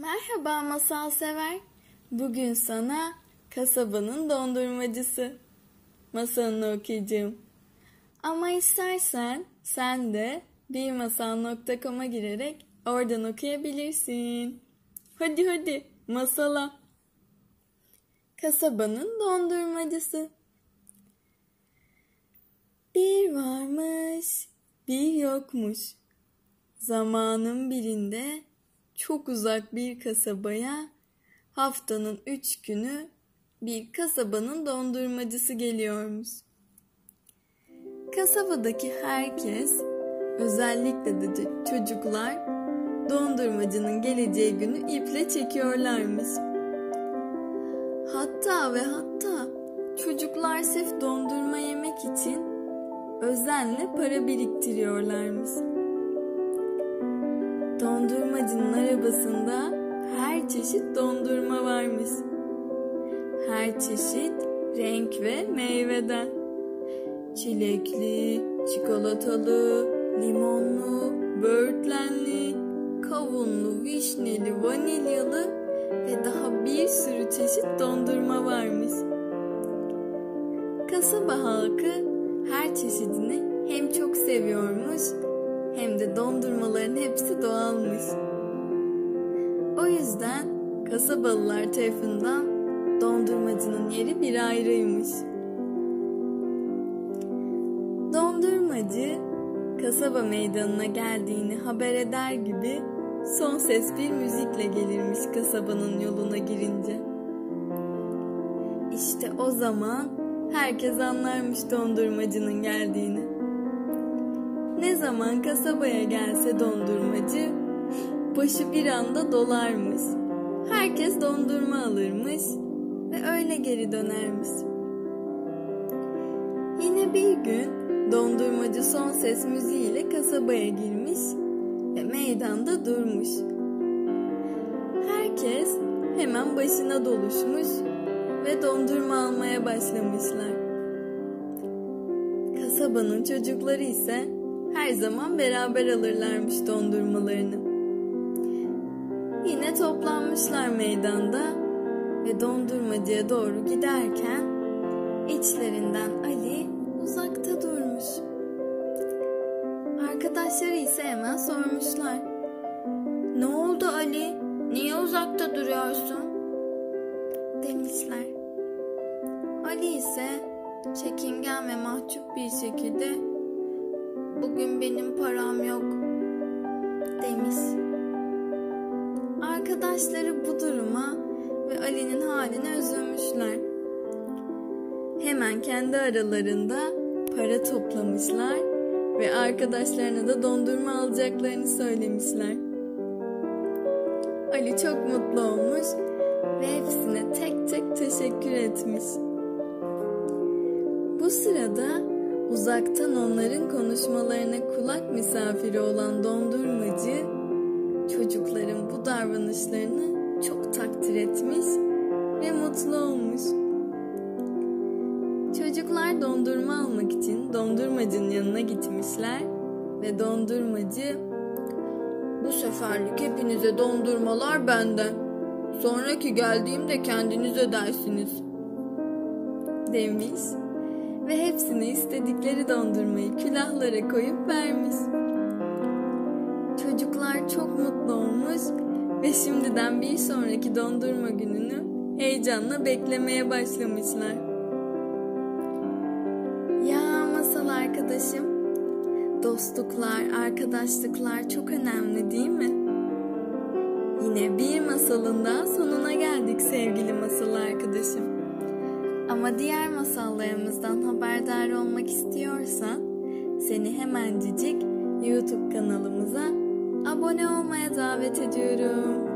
Merhaba masal sever. Bugün sana kasabanın dondurmacısı masalını okuyacağım. Ama istersen sen de bilmasal.com'a girerek oradan okuyabilirsin. Hadi masala. Kasabanın dondurmacısı. Bir varmış, bir yokmuş. Zamanın birinde çok uzak bir kasabaya haftanın 3 günü bir kasabanın dondurmacısı geliyormuş. Kasabadaki herkes, özellikle de çocuklar, dondurmacının geleceği günü iple çekiyorlarmış. Hatta çocuklar sırf dondurma yemek için özenle para biriktiriyorlarmış. Dondurmacının arabasında her çeşit dondurma varmış. Her çeşit renk ve meyveden. Çilekli, çikolatalı, limonlu, böğürtlenli, kavunlu, vişneli, vanilyalı ve daha bir sürü çeşit dondurma varmış. Kasaba halkı her çeşidini hem çok seviyormuş hem de dondurmaların hepsi doğalmış. O yüzden kasabalılar tarafından dondurmacının yeri bir ayrıymış. Dondurmacı kasaba meydanına geldiğini haber eder gibi son ses bir müzikle gelirmiş kasabanın yoluna girince. İşte o zaman herkes anlarmış dondurmacının geldiğini. Ne zaman kasabaya gelse dondurmacı, başı bir anda dolarmış. Herkes dondurma alırmış ve öyle geri dönermiş. Yine bir gün dondurmacı son ses müziğiyle kasabaya girmiş ve meydanda durmuş. Herkes hemen başına doluşmuş ve dondurma almaya başlamışlar. Kasabanın çocukları ise her zaman beraber alırlarmış dondurmalarını. Yine toplanmışlar meydanda ve dondurmacıya doğru giderken içlerinden Ali uzakta durmuş. Arkadaşları ise hemen sormuşlar. "Ne oldu Ali? Niye uzakta duruyorsun?" demişler. Ali ise çekingen ve mahcup bir şekilde "Bugün benim param yok" demiş. Arkadaşları bu duruma ve Ali'nin haline üzülmüşler. Hemen kendi aralarında para toplamışlar ve arkadaşlarına da dondurma alacaklarını söylemişler. Ali çok mutlu olmuş ve hepsine tek tek teşekkür etmiş. Bu sırada uzaktan onların konuşmalarına kulak misafiri olan dondurmacı, çocukların bu davranışlarını çok takdir etmiş ve mutlu olmuş. Çocuklar dondurma almak için dondurmacının yanına gitmişler ve dondurmacı, "Bu seferlik hepinize dondurmalar benden. Sonraki geldiğimde kendiniz ödersiniz" demiş ve hepsine istedikleri dondurmayı külahlara koyup vermiş. Çocuklar çok mutlu olmuş ve şimdiden bir sonraki dondurma gününü heyecanla beklemeye başlamışlar. Ya masal arkadaşım, dostluklar, arkadaşlıklar çok önemli değil mi? Yine bir masalın daha sonuna geldik sevgili masal arkadaşım. Ama diğer masallarımızdan haberdar olmak istiyorsan seni hemencik YouTube kanalımıza abone olmaya davet ediyorum.